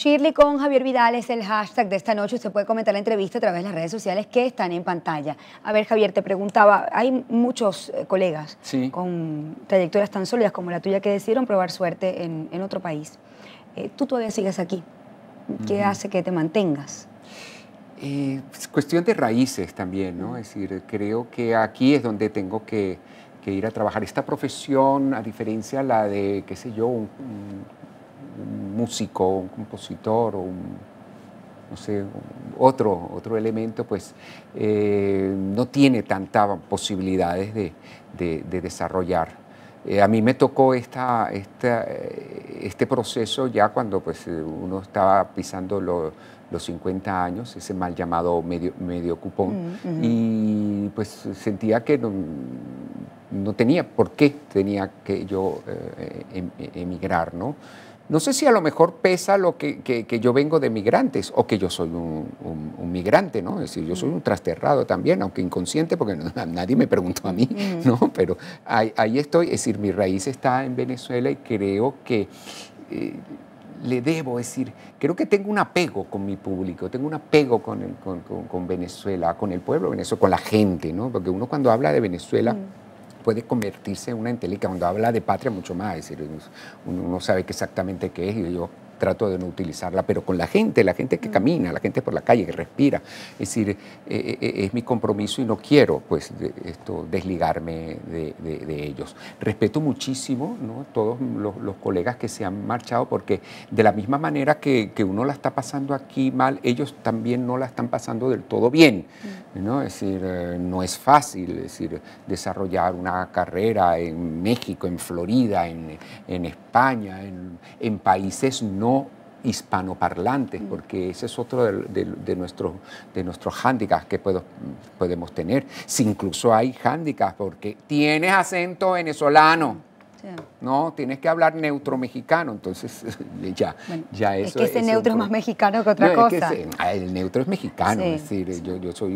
Shirley con Javier Vidal es el hashtag de esta noche. Usted puede comentar la entrevista a través de las redes sociales que están en pantalla. A ver, Javier, te preguntaba, hay muchos colegas con trayectorias tan sólidas como la tuya que decidieron probar suerte en otro país. Tú todavía sigues aquí. ¿Qué hace que te mantengas? Es cuestión de raíces también, ¿no? Es decir, creo que aquí es donde tengo que ir a trabajar. Esta profesión, a diferencia de la de, qué sé yo, un músico, un compositor o no sé, otro elemento, pues no tiene tantas posibilidades de desarrollar. A mí me tocó este proceso ya cuando pues, uno estaba pisando los 50 años, ese mal llamado medio cupón, y pues sentía que no tenía por qué tenía que yo emigrar, ¿no? No sé si a lo mejor pesa lo que yo vengo de migrantes o que yo soy un migrante, ¿no? Es decir, yo soy un trasterrado también, aunque inconsciente, porque nadie me preguntó a mí, ¿no? Pero ahí estoy, es decir, mi raíz está en Venezuela y creo que le debo, es decir, creo que tengo un apego con mi público, tengo un apego con Venezuela, con el pueblo de Venezuela, con la gente, ¿no? Porque uno cuando habla de Venezuela puede convertirse en una entelequia, cuando habla de patria mucho más, es decir, uno sabe exactamente qué es y yo trato de no utilizarla, pero con la gente que camina, la gente por la calle, que respira, es decir, es mi compromiso y no quiero pues desligarme de ellos. Respeto muchísimo, ¿no?, todos los colegas que se han marchado, porque de la misma manera que uno la está pasando aquí mal, ellos también no la están pasando del todo bien, ¿no? Es decir, no es fácil, es decir, desarrollar una carrera en México, en Florida, en España, en países no hispanoparlantes, porque ese es otro de nuestros hándicaps que podemos tener. Si incluso hay hándicaps porque tienes acento venezolano, no, tienes que hablar neutro mexicano, entonces ya eso es que ese neutro es más mexicano que otra cosa. Es que el neutro es mexicano, es decir, yo soy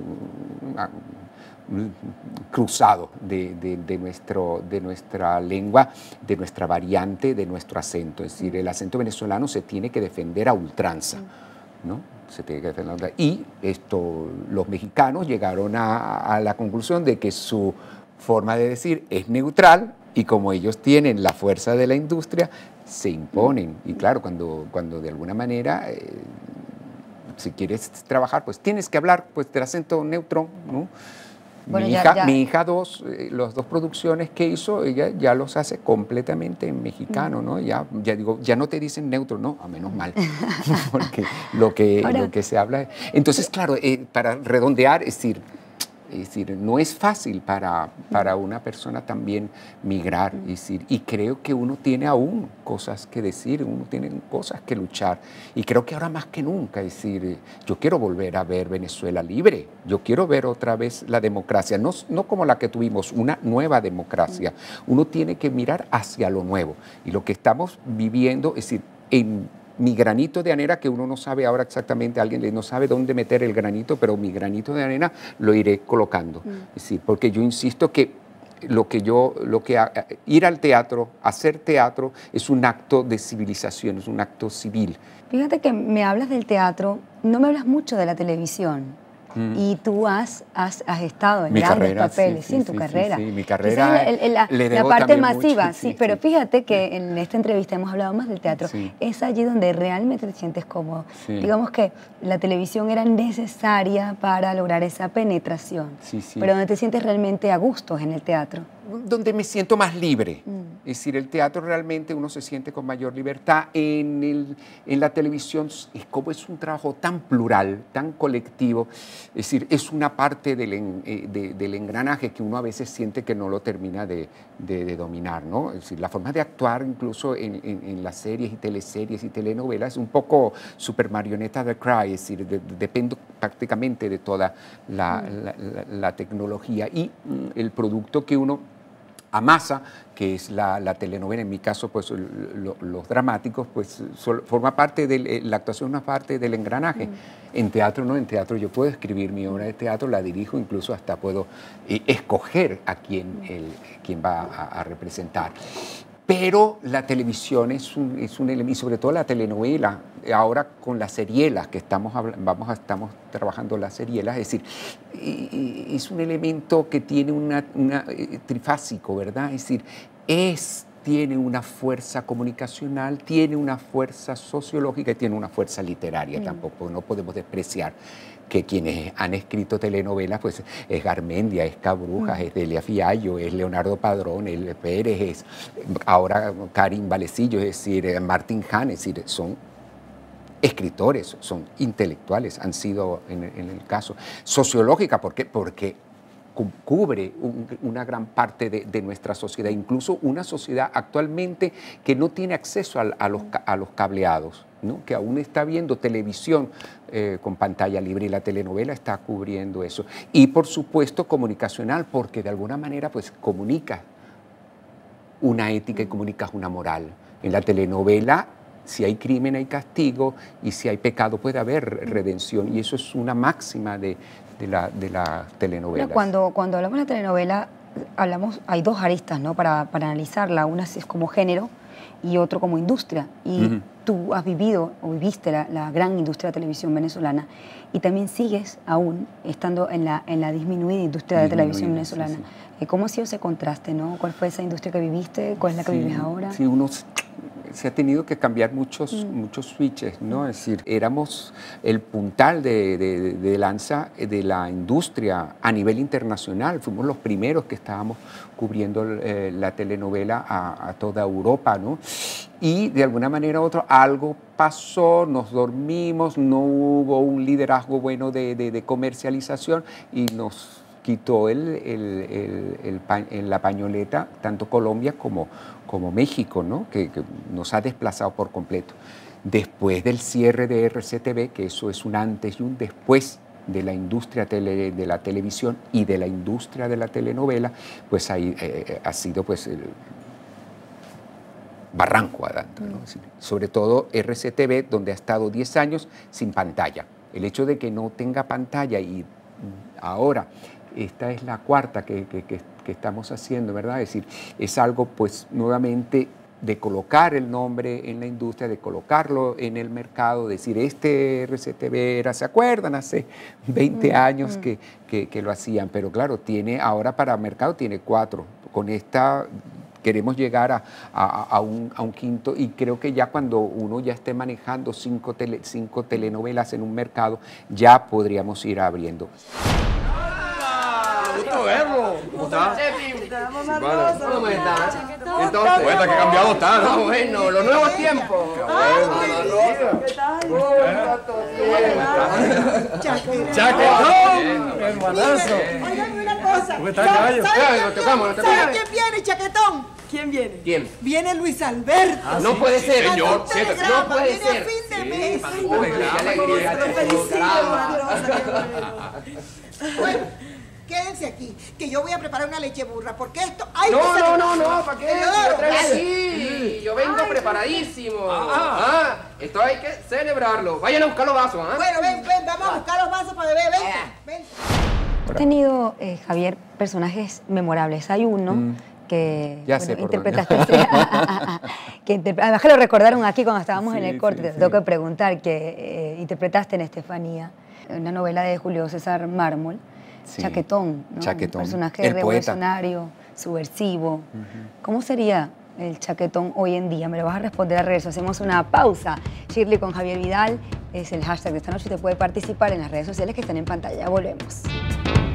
cruzado de nuestra lengua, de nuestra variante, de nuestro acento. Es decir, el acento venezolano se tiene que defender a ultranza, ¿no? Se tiene que defender a ultranza. Y los mexicanos llegaron a la conclusión de que su forma de decir es neutral y como ellos tienen la fuerza de la industria, se imponen. Y claro, cuando de alguna manera si quieres trabajar, pues tienes que hablar pues del acento neutro, ¿no? Bueno, mi hija las dos producciones que hizo, ella ya los hace completamente en mexicano, ¿no? Ya digo, ya no te dicen neutro, no, a menos mal, porque lo que se habla. Entonces, claro, para redondear, es decir, no es fácil para una persona también migrar, es decir, y creo que uno tiene aún cosas que decir, uno tiene cosas que luchar, y creo que ahora más que nunca, es decir, yo quiero volver a ver Venezuela libre, yo quiero ver otra vez la democracia, no como la que tuvimos, una nueva democracia. Uno tiene que mirar hacia lo nuevo, y lo que estamos viviendo, es decir, mi granito de arena, que uno no sabe ahora exactamente, alguien no sabe dónde meter el granito, pero mi granito de arena lo iré colocando. Es decir, porque yo insisto que ir al teatro, hacer teatro, es un acto de civilización, es un acto civil. Fíjate que me hablas del teatro, no me hablas mucho de la televisión. Y tú has estado en grandes papeles, en tu carrera. Sí, mi carrera la parte masiva, pero fíjate que en esta entrevista hemos hablado más del teatro. Es allí donde realmente te sientes cómodo. Digamos que la televisión era necesaria para lograr esa penetración, pero donde te sientes realmente a gusto en el teatro. Donde me siento más libre. Es decir, el teatro realmente uno se siente con mayor libertad. En la televisión es un trabajo tan plural, tan colectivo. Es decir, es una parte del engranaje que uno a veces siente que no lo termina de dominar, ¿no? Es decir, la forma de actuar incluso en las series y teleseries y telenovelas es un poco super marioneta de Cry, es decir, depende prácticamente de toda la tecnología y el producto que uno amasa, que es la telenovela, en mi caso, pues los dramáticos, pues forma parte la actuación es una parte del engranaje. En teatro no, en teatro yo puedo escribir mi obra de teatro, la dirijo, incluso hasta puedo escoger a quién va a representar. Pero la televisión es un elemento, y sobre todo la telenovela, ahora con las serielas que estamos trabajando las serielas, es decir, es un elemento que tiene trifásico, ¿verdad? Es decir, tiene una fuerza comunicacional, tiene una fuerza sociológica y tiene una fuerza literaria. Tampoco no podemos despreciar que quienes han escrito telenovelas, pues es Garmendia, es Cabrujas, es Delia Fiallo, es Leonardo Padrón, es Pérez, es ahora Karim Valecillo, es decir, Martín Hahn, es decir, son escritores, son intelectuales, han sido en el caso sociológica, ¿por qué? Porque cubre una gran parte de nuestra sociedad, incluso una sociedad actualmente que no tiene acceso a los cableados, ¿no? Que aún está viendo televisión con pantalla libre, y la telenovela está cubriendo eso. Y por supuesto comunicacional, porque de alguna manera pues comunica una ética y comunica una moral. En la telenovela, si hay crimen hay castigo, y si hay pecado puede haber redención, y eso es una máxima de la telenovela. Cuando hablamos de la telenovela, hay dos aristas, ¿no? para analizarla. Una es como género y otro como industria. Y tú has vivido o viviste la gran industria de televisión venezolana, y también sigues aún estando en la disminuida industria de televisión venezolana. Sí, sí. ¿Cómo ha sido ese contraste, no? ¿Cuál fue esa industria que viviste? ¿Cuál es la que vives ahora? Sí, uno se ha tenido que cambiar muchos switches, ¿no? Es decir, éramos el puntal de lanza de la industria a nivel internacional. Fuimos los primeros que estábamos cubriendo la telenovela a toda Europa, ¿no? Y de alguna manera u otra algo pasó, nos dormimos, no hubo un liderazgo bueno de comercialización, y nos quitó la pañoleta tanto Colombia como México, ¿no? Que nos ha desplazado por completo. Después del cierre de RCTV, que eso es un antes y un después de la industria de la televisión y de la industria de la telenovela, pues ahí ha sido pues el barranco adentro, ¿no? Sobre todo RCTV, donde ha estado 10 años sin pantalla. El hecho de que no tenga pantalla, y ahora esta es la cuarta que estamos haciendo, ¿verdad? Es decir, es algo pues nuevamente de colocar el nombre en la industria, de colocarlo en el mercado, decir, este RCTV era, ¿se acuerdan? Hace 20 años que lo hacían, pero claro, ahora para mercado tiene 4. Con esta queremos llegar a un quinto, y creo que ya cuando uno ya esté manejando 5 telenovelas en un mercado, ya podríamos ir abriendo. Gusto verlo. ¿Cómo estás? ¿Cómo estás? Entonces, cuenta que cambiado está, ¿no? Bueno, los nuevos tiempos. ¿Qué tal? Chaquetón, hermanazo. Oigan una cosa. ¿Cómo estás, caballo? ¿Saben quién viene, Chaquetón? ¿Quién viene? ¿Quién? Viene Luis Alberto. No puede ser. Señor, no puede viene ser. a fin de mes. Uy, qué alegría. Lo felicito, Bueno, quédense aquí, que yo voy a preparar una leche burra, porque esto hay que No, ¿para qué? Yo traigo aquí. Yo vengo preparadísimo. Esto hay que celebrarlo. Vayan a buscar los vasos, ¿ah? Bueno, ven, vamos a buscar los vasos para beber, ven. Has tenido, Javier, personajes memorables. Hay uno que interpretaste. Además que lo recordaron aquí cuando estábamos en el corte. Te tengo que preguntar, que interpretaste en Estefanía, una novela de Julio César Mármol, Chaquetón, ¿no? Chaquetón. Un personaje revolucionario, subversivo. ¿Cómo sería el Chaquetón hoy en día? Me lo vas a responder al regreso. Hacemos una pausa. Shirley con Javier Vidal es el hashtag de esta noche, y te puede participar en las redes sociales que están en pantalla. Ya volvemos.